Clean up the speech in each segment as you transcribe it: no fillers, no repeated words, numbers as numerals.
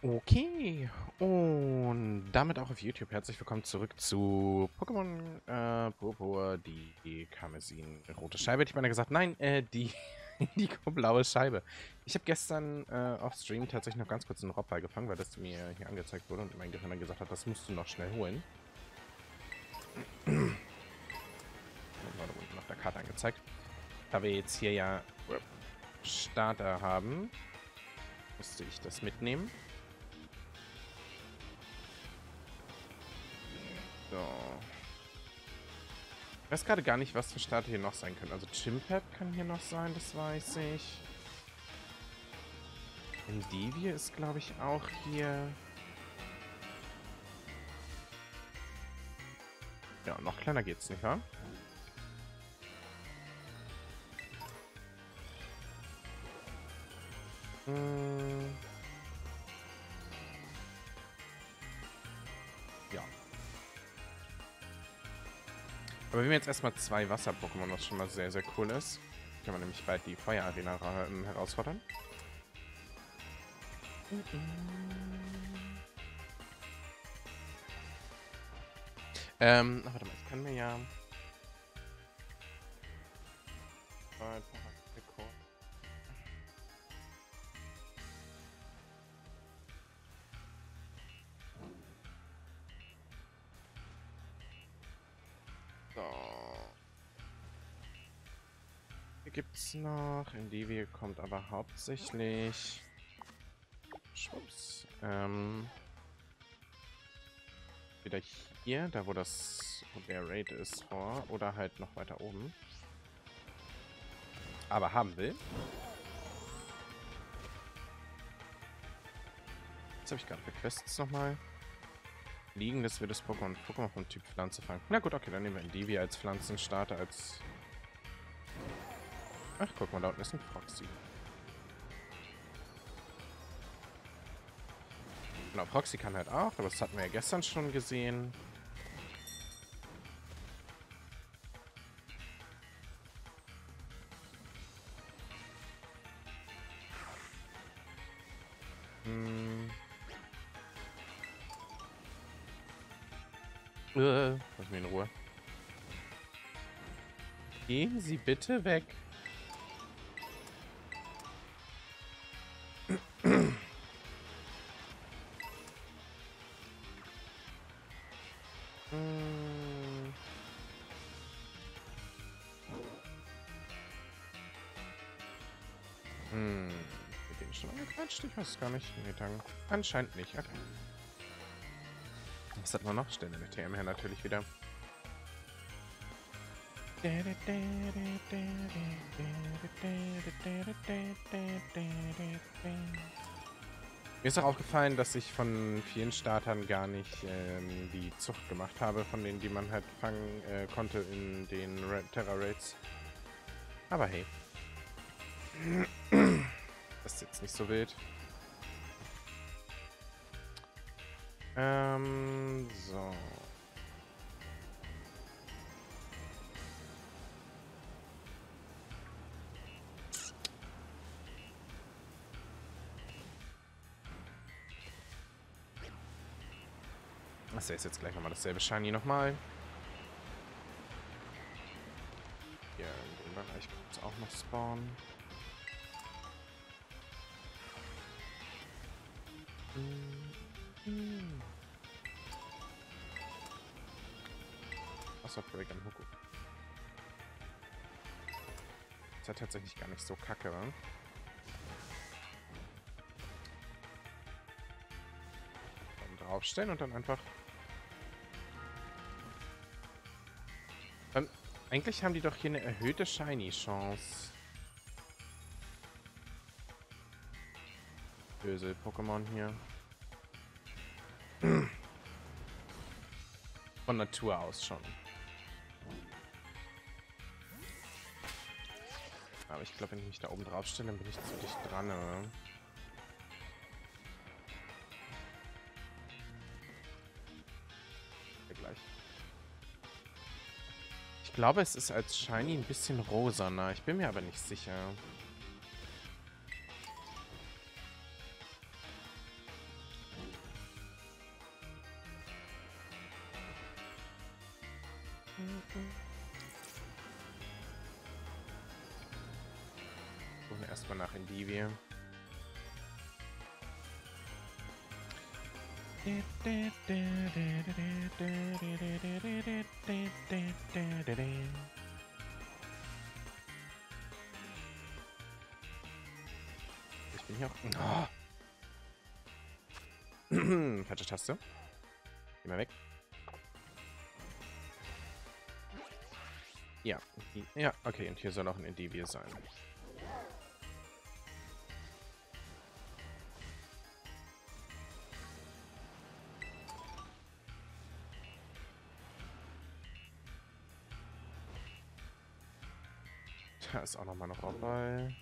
Okay, und damit auch auf YouTube. Herzlich willkommen zurück zu Pokémon Purpur, die Karmesin-rote Scheibe. Hätte ich meine gesagt, nein, die Indigo-blaue Scheibe. Ich habe gestern auf Stream tatsächlich noch ganz kurz einen Robball gefangen, weil das mir hier angezeigt wurde und mein Gehirn dann gesagt hat, das musst du noch schnell holen. Und wurde unten auf der Karte angezeigt. Da wir jetzt hier ja Starter haben, musste ich das mitnehmen. So. Ich weiß gerade gar nicht, was für Starter hier noch sein können. Also Chimpep kann hier noch sein, das weiß ich. Endivie ist, glaube ich, auch hier. Ja, noch kleiner geht's nicht, wa? Hm. Ja. Aber wir haben jetzt erstmal 2 Wasser-Pokémon, was schon mal sehr, sehr cool ist. Kann man nämlich bald die Feuerarena herausfordern. Warte mal, ich kann mir ja... So. Hier gibt's noch. Endivie kommt aber hauptsächlich... Schwupps. Wieder hier, da wo der Raid ist, vor. Oder halt noch weiter oben. Aber haben will. Jetzt habe ich gerade für Quests nochmal. Liegendes wildes Pokémon. Pokémon vom Typ Pflanze fangen. Na gut, okay, dann nehmen wir Endivie als Pflanzenstarter, als... Ach, guck mal, da unten ist ein Froxy. Genau, Froxy kann halt auch, aber das hatten wir ja gestern schon gesehen. Lass mich in Ruhe. Gehen Sie bitte weg. Mit denen schon angequatscht? Ich weiß es gar nicht. Nee, danke. Anscheinend nicht. Okay. Was hatten wir noch? Stellen wir TM her natürlich wieder. Mir ist auch aufgefallen, dass ich von vielen Startern gar nicht die Zucht gemacht habe, von denen, die man halt fangen konnte in den Terra Raids. Aber hey. Das ist jetzt nicht so wild. So. Das ist jetzt gleich nochmal dasselbe Shiny nochmal. Hier in dem Bereich kommt es auch noch spawnen. Wasserbreak am Huku. Ist ja tatsächlich gar nicht so kacke, ne? Dann draufstellen und dann einfach... Eigentlich haben die doch hier eine erhöhte Shiny-Chance. Böse Pokémon hier. Von Natur aus schon. Aber ich glaube, wenn ich mich da oben drauf stelle, dann bin ich zu dicht dran, oder? Ja, gleich. Ich glaube, es ist als Shiny ein bisschen rosaner. Ich bin mir aber nicht sicher. Suchen erstmal nach Endivie. Ich bin hier auch. Oh. Falsche Taste. Geh mal weg. Ja. Ja, okay. Und hier soll auch ein Endivie sein. Da ist auch nochmal noch dabei.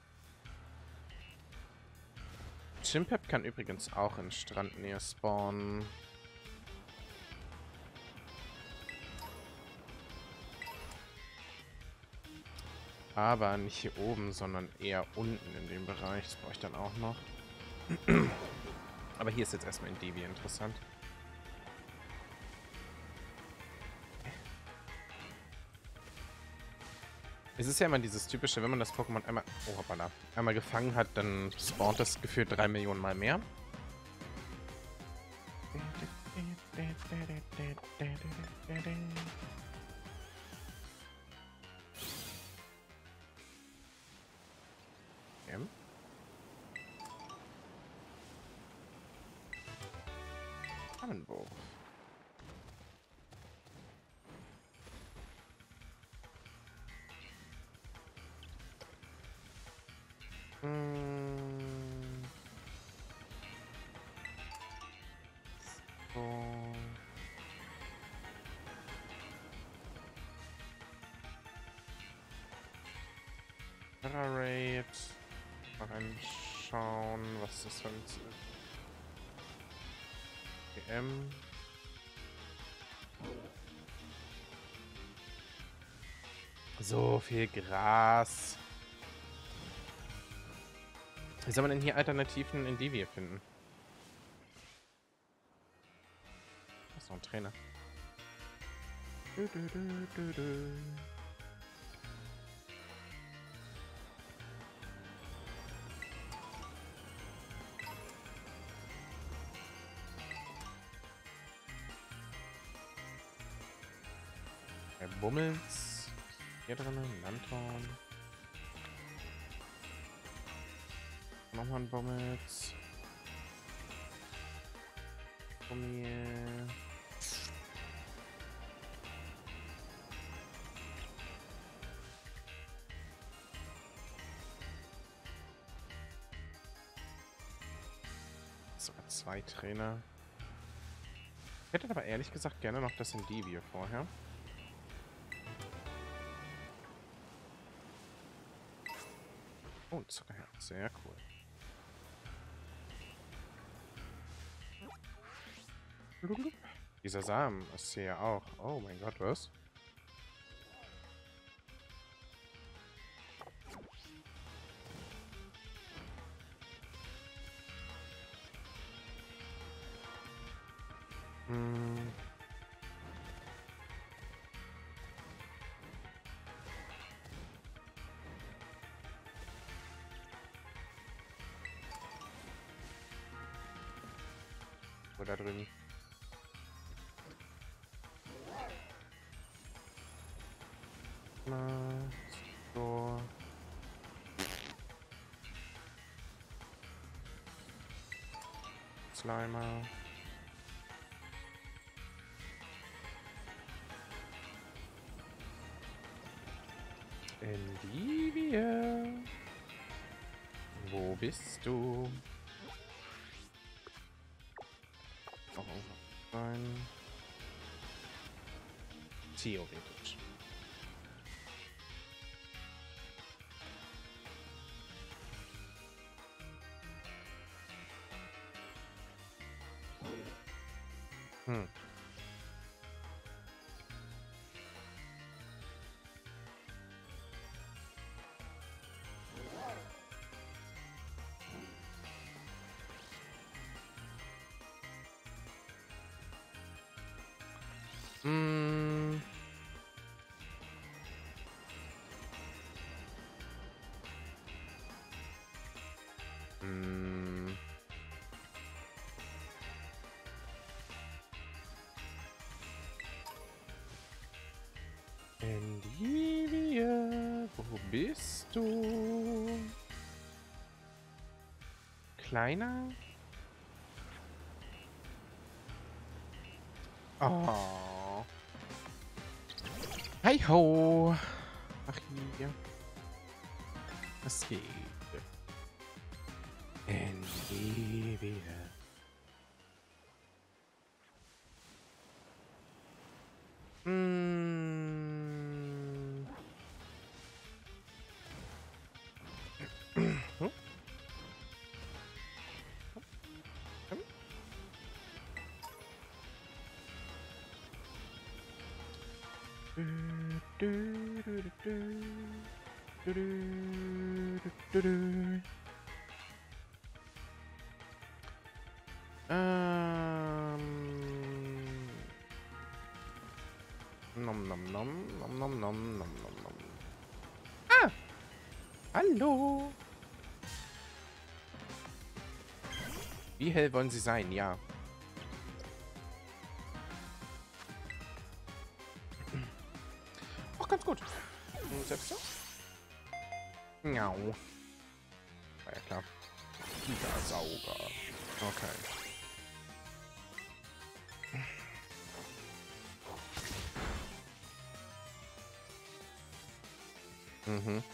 Chimpep kann übrigens auch in Strandnähe spawnen. Aber nicht hier oben, sondern eher unten in dem Bereich. Das brauche ich dann auch noch. Aber hier ist jetzt erstmal Endivie interessant. Es ist ja immer dieses typische, wenn man das Pokémon einmal, oh, hoppala, einmal gefangen hat, dann spawnt das gefühlt 3 Millionen Mal mehr. Okay. Flammenwurf. So. Raid. Mal reinschauen, was das für ein GM. So viel Gras. Wie soll man denn hier Alternativen in Endivie finden? Das ist noch ein Trainer. Bei Bummels. Hier drin, Landhorn. Nochmal ein Bummels. Bummel. Sogar 2 Trainer. Ich hätte aber ehrlich gesagt gerne noch das Endivie vorher. Oh, ein Zuckerherz. Sehr cool. Dieser Samen ist hier ja auch. Oh mein Gott, was? Hm. Wo da drüben? So. Slimer. Endivie. Wo bist du? Auch rein. Theoretisch. Hm. Hm. Hm. Endivia, wo bist du? Kleiner? Oh. Hi ho. Ach hier. Was geht? Endivia. Hm. Hm? Nom nom nom nom nom nom nom nom nom. Ah! Hallo! Wie hell wollen Sie sein? Ja. Auch ganz gut. Und selbst so? Miau. War ja klar. Gigasauger. Okay. Mhm.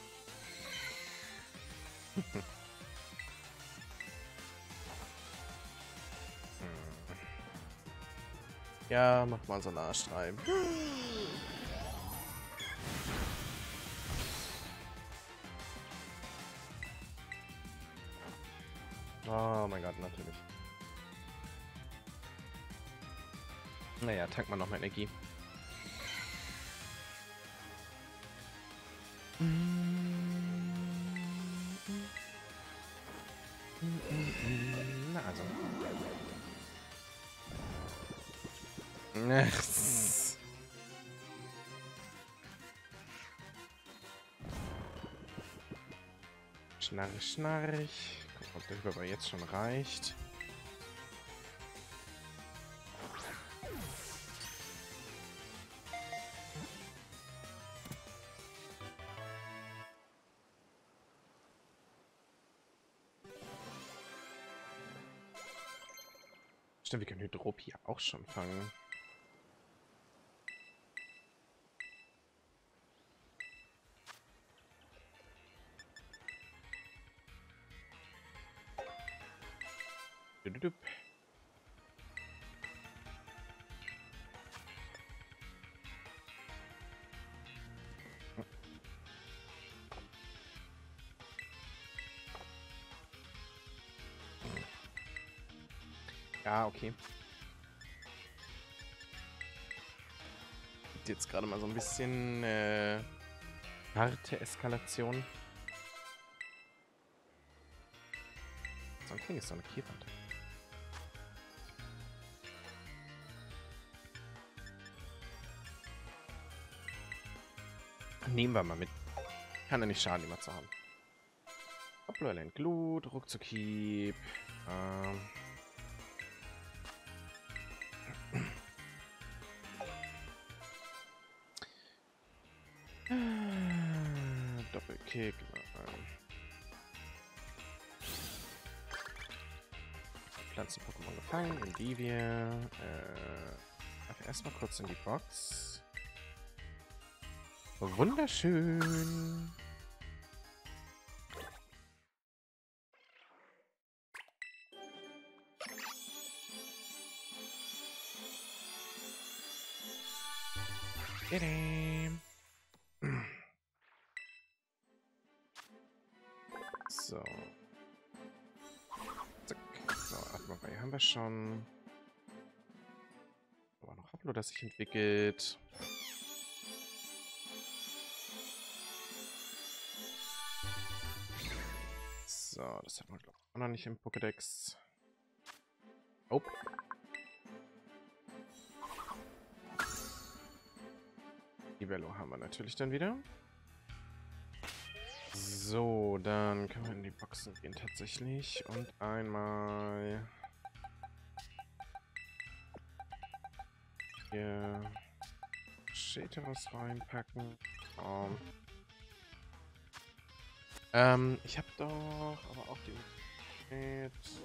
Ja, mach mal so einen Arschreib. Oh mein Gott, natürlich. Naja, tank mal noch mal Energie. Na also. Schnarch, schnarch. Guck, ob der aber jetzt schon reicht. Stimmt, wir können Hydropie auch schon fangen. Düdüdüp. Ja, okay. Jetzt gerade mal so ein bisschen harte Eskalation. So ein King ist so eine Käfert. Nehmen wir mal mit. Kann ja nicht schaden, immer zu haben. Abläulen Glut, Ruckzuckhieb. Doppelkick. Pflanzen-Pokémon gefangen. Endivia. Erstmal kurz in die Box. Wunderschön. So. Zack. So, Atmung haben wir schon. Aber noch Hoplo, das sich entwickelt. So, das hat man, glaube ich, auch noch nicht im Pokédex. Oh. Die Bello haben wir natürlich dann wieder. So, dann können wir in die Boxen gehen tatsächlich. Und einmal hier Scheteros reinpacken. Ich habe doch aber auch die Möglichkeit.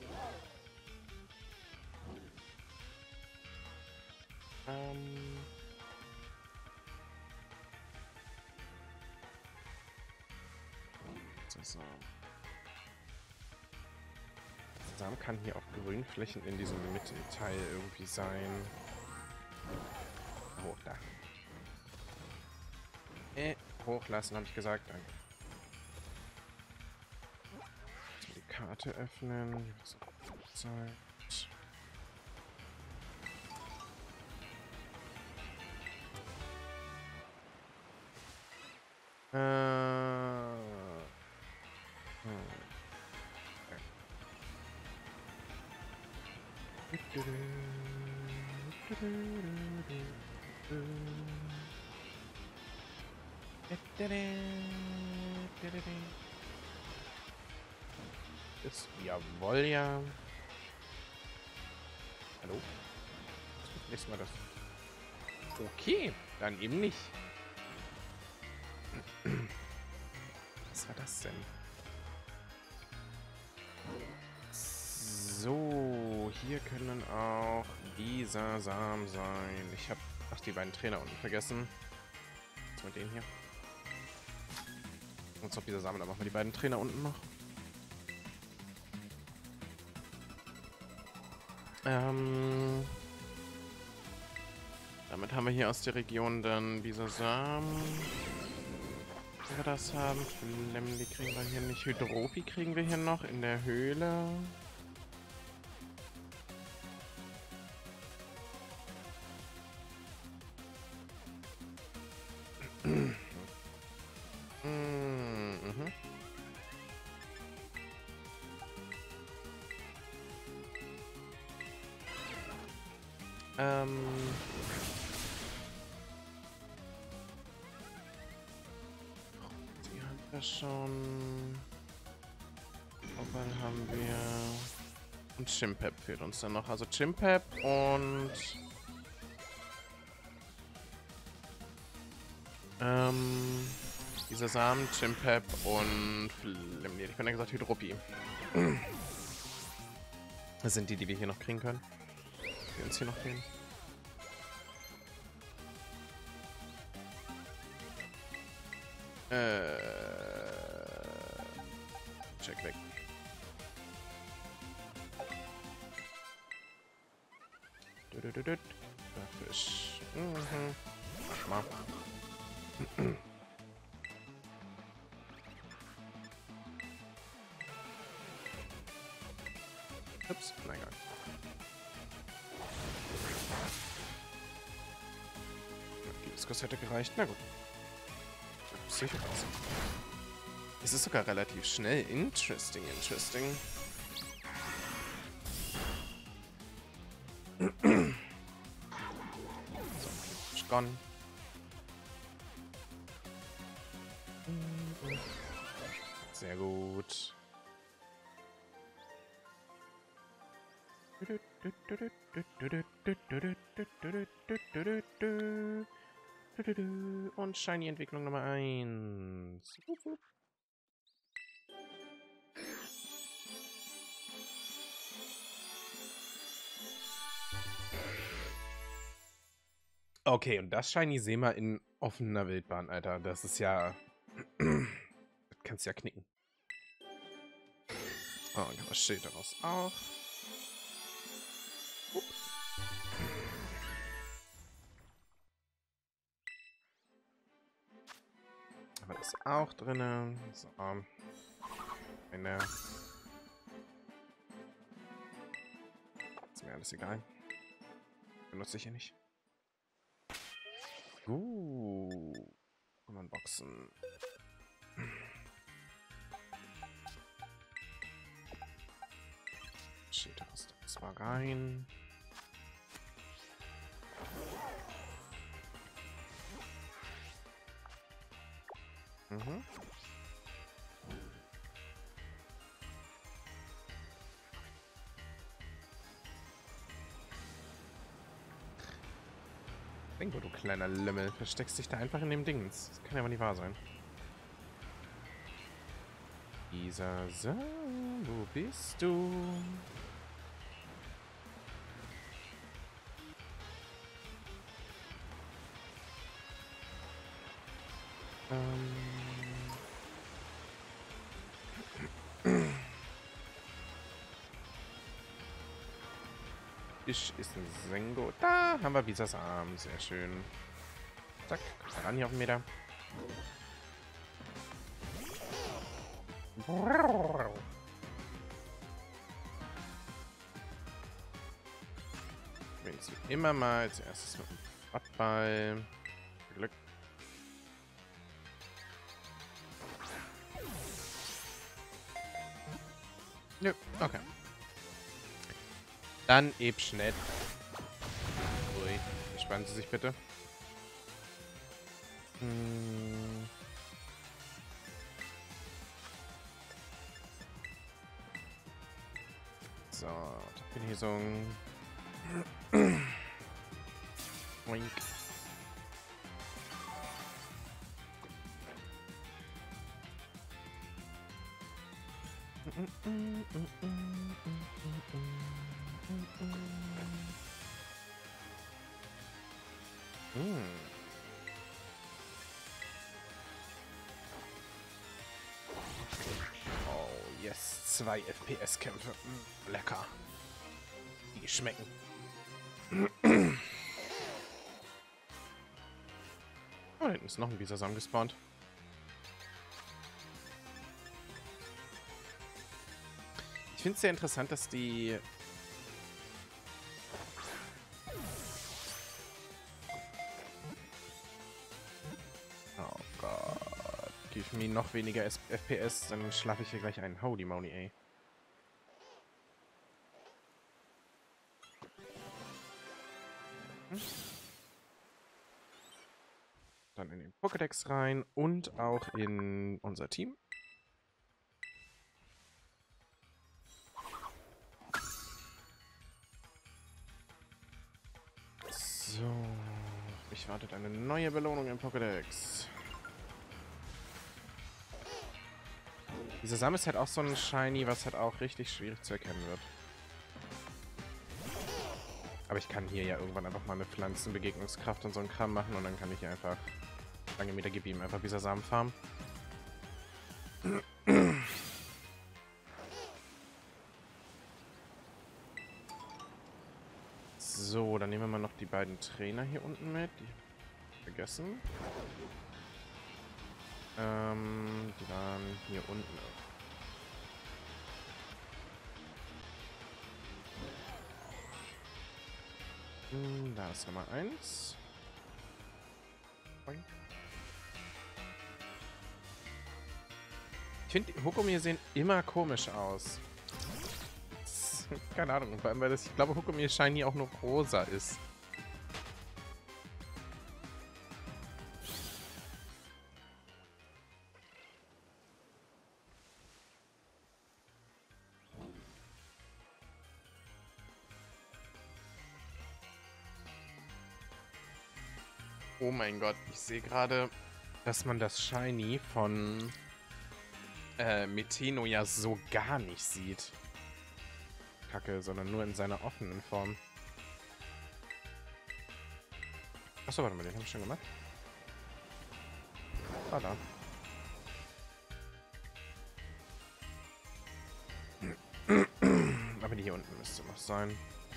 Samen kann hier auch Grünflächen in diesem Mittelteil irgendwie sein. Oh, da. Hochlassen, habe ich gesagt. Danke. So, die Karte öffnen. Hier wird's auch Zeit. Ist jawohl, ja. Hallo? Nächstes Mal das. Okay, dann eben nicht. Was war das denn? So, hier können auch dieser Samen sein. Ich habe, ach, die beiden Trainer unten vergessen. Was mit denen hier? Und auf dieser Samen, dann machen wir die beiden Trainer unten noch. Damit haben wir hier aus der Region dann dieser Samen. Wenn wir das haben, Flemli kriegen wir hier nicht. Hydropi kriegen wir hier noch in der Höhle. Die haben wir schon. Opal haben wir. Und Chimpep fehlt uns dann noch. Also Chimpep und dieser Samen, Chimpep und Flemli. Ich bin ja gesagt Hydropi. Das sind die, die wir hier noch kriegen können. Die uns hier noch fehlen. Check weg. Fisch. Mach mal. Ups, na egal. Die Diskus hätte gereicht. Na gut. Sicher was. Es ist sogar relativ schnell. Interesting. So, gone. Sehr gut. Und Shiny Entwicklung Nummer 1. Okay, und das Shiny sehen wir in offener Wildbahn, Alter. Das ist ja... Das kannst du ja knicken. Oh, und was steht daraus auch? Aber das ist auch drin. So. Eine. Ist mir alles egal. Benutze ich hier nicht. Pokémon Boxen. Steht das mal rein. Ingo, du kleiner Lümmel, versteckst dich da einfach in dem Dings. Das kann ja wohl nicht wahr sein. Isa, so, wo bist du? Ich ist ein Sengo. Da haben wir Visas Arm. Sehr schön. Zack, kommt ran hier auf den Meter. Jetzt wie immer mal als erstes mit dem Wattball. Glück. Nö, okay. Dann eben schnell. Ui, entspannen Sie sich bitte. So, Genesung. Oink. Oh, yes. 2 FPS-Kämpfe. Lecker. Die schmecken. Oh, da hinten ist noch ein Bisasam gespawnt. Ich finde es sehr interessant, dass die... Oh Gott. Gib mir noch weniger FPS, dann schlafe ich hier gleich ein. Holy moly, ey. Dann in den Pokédex rein und auch in unser Team. So. Mich wartet eine neue Belohnung im Pokédex. Dieser Samen ist halt auch so ein Shiny, was halt auch richtig schwierig zu erkennen wird. Aber ich kann hier ja irgendwann einfach mal eine Pflanzenbegegnungskraft und so ein Kram machen und dann kann ich hier einfach lange Meter geben, einfach dieser Samen farmen. So, dann nehmen wir mal noch die beiden Trainer hier unten mit. Die vergessen. Die waren hier unten. Da ist Nummer 1. Ich finde, die Hukumir sehen immer komisch aus. Keine Ahnung, vor allem, weil das, ich glaube, Hukumir Shiny auch nur rosa ist. Oh mein Gott, ich sehe gerade, dass man das Shiny von Meteno ja so gar nicht sieht. Kacke, sondern nur in seiner offenen Form. Achso, warte mal, den habe ich schon gemacht. Ah, da. Aber die hier unten müsste noch sein.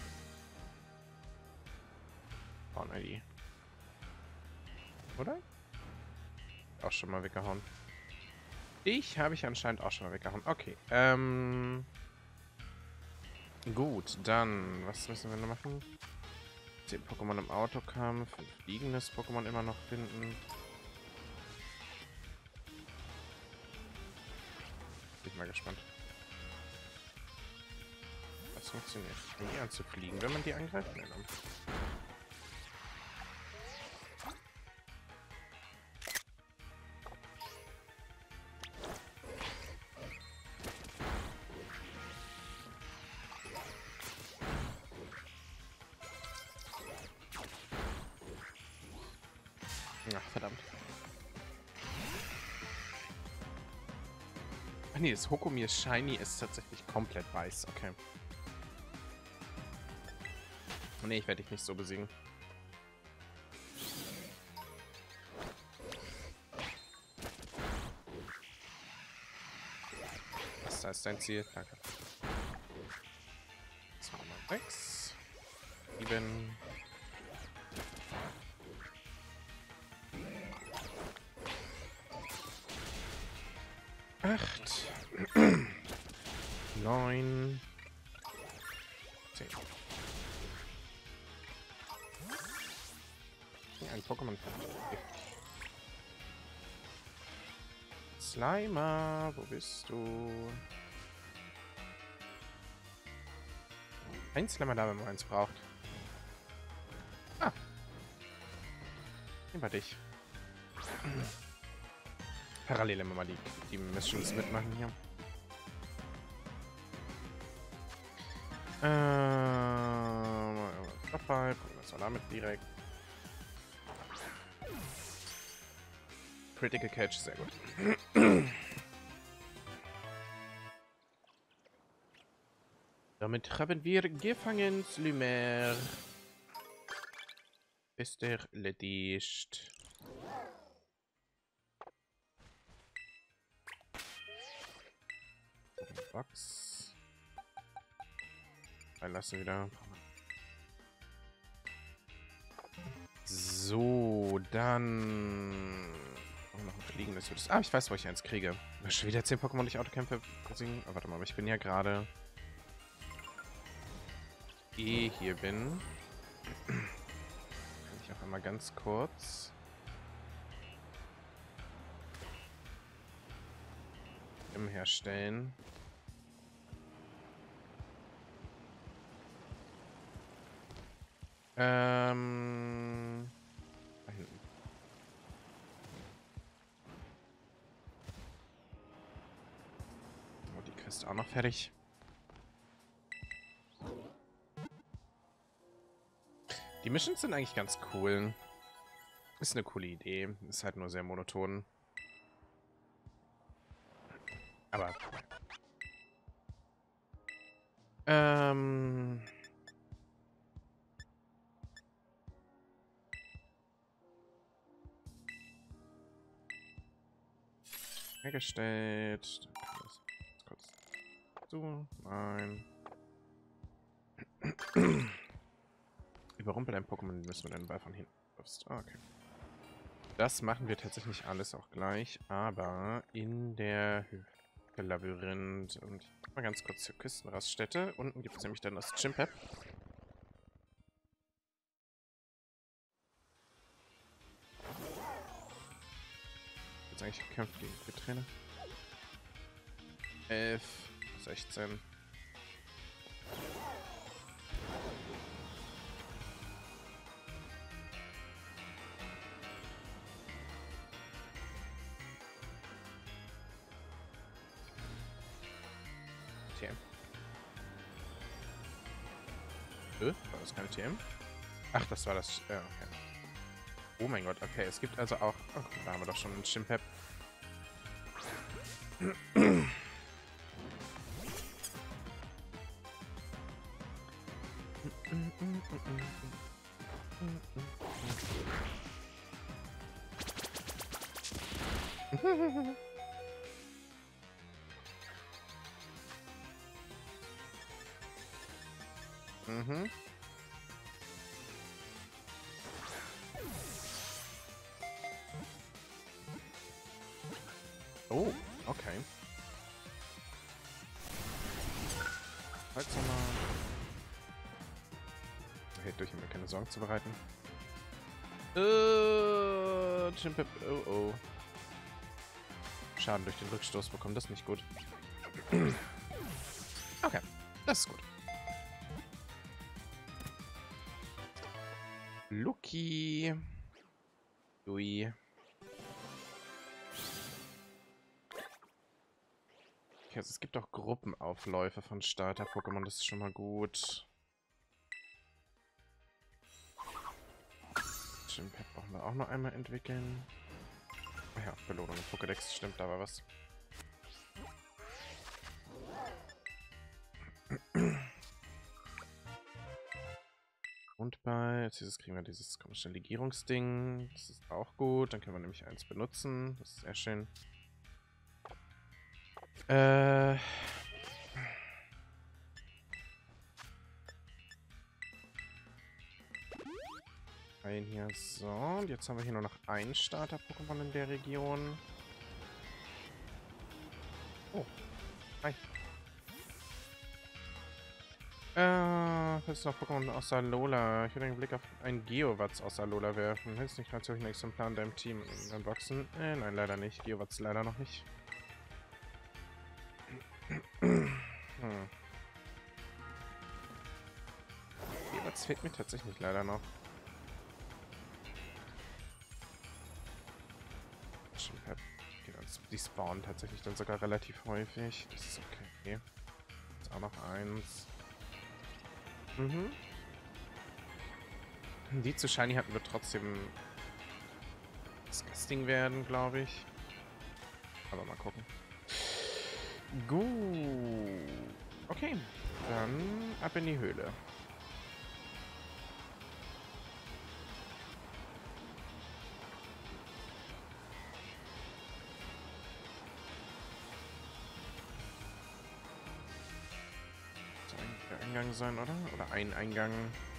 Oh, nein, die. Oder? Auch schon mal weggehauen. Habe ich anscheinend auch schon mal weggehauen. Okay. Gut, dann. Was müssen wir noch machen? 10 Pokémon im Autokampf. Ein fliegendes Pokémon immer noch finden. Bin ich mal gespannt. Das funktioniert. Die anzufliegen, wenn man die angreift. Nein, dann. Ach, verdammt. Ach nee, das Hokomir Shiny ist tatsächlich komplett weiß. Okay. Nee, ich werde dich nicht so besiegen. Das ist dein Ziel. Danke. 6. 7. 8. 9. 10. Ein Pokémon. Slimer, wo bist du? Ein Slimer da, wenn man eins braucht. Ah. Nehmen wir dich. Parallel immer mal die Missions mitmachen hier. Dabei, was war damit direkt? Critical Catch, sehr gut. Damit haben wir gefangen, Slimer. Ist erledigt. Box. Einlassen wieder. So, dann noch ein fliegendes Hüttes. Ah, ich weiß, wo ich eins kriege. Schon wieder 10 Pokémon, die ich Autokämpfe besiegen. Oh, warte mal, aber ich bin ja gerade hier bin. Kann ich auch einmal ganz kurz herstellen. Da hinten. Oh, die kriegst du auch noch fertig. Die Missions sind eigentlich ganz cool. Ist eine coole Idee. Ist halt nur sehr monoton. Aber hergestellt. Das kurz zu. Nein. Überrumpel ein Pokémon, müssen wir den Ball von hinten wirfst. Okay. Das machen wir tatsächlich alles auch gleich, aber in der Labyrinth. Und mal ganz kurz zur Küstenraststätte. Unten gibt es nämlich dann das Chimpep. Jetzt eigentlich gekämpft gegen die Trainer. 11, 16. TM. War das keine TM? Ach, das war das. Okay. Oh mein Gott, okay. Es gibt also auch. Oh, da haben wir doch schon einen Chimpep. Mhm. Oh, okay. Halt mal. Hält durch, um mir keine Sorgen zu bereiten. Chimpep, oh. Schaden durch den Rückstoß bekommen, das ist nicht gut. Okay, das ist gut. Lucky. Ui. Okay, also es gibt auch Gruppenaufläufe von Starter-Pokémon, das ist schon mal gut. Schimpet brauchen wir auch noch einmal entwickeln. Ach ja, Belohnung im Pokédex, stimmt, da war was. Und als dieses kriegen wir dieses komische Legierungsding. Das ist auch gut. Dann können wir nämlich eins benutzen. Das ist sehr schön. Ein hier. So, und jetzt haben wir hier nur noch ein Starter-Pokémon in der Region. Oh. Hi. Willst du noch Pokémon aus Alola? Ich würde einen Blick auf ein Geowatz aus Alola werfen. Willst du nicht natürlich ein Exemplar in deinem Team unboxen? Nein, leider nicht. Geowatz leider noch nicht. Geowatz fehlt mir tatsächlich leider noch. Die spawnen tatsächlich dann sogar relativ häufig. Das ist okay. Jetzt auch noch eins. Mhm. Die zu Shiny hatten wir trotzdem disgusting werden, glaube ich. Aber mal gucken. Gut. Okay. Dann ab in die Höhle. Soll eigentlich der Eingang sein, oder? Oder ein Eingang.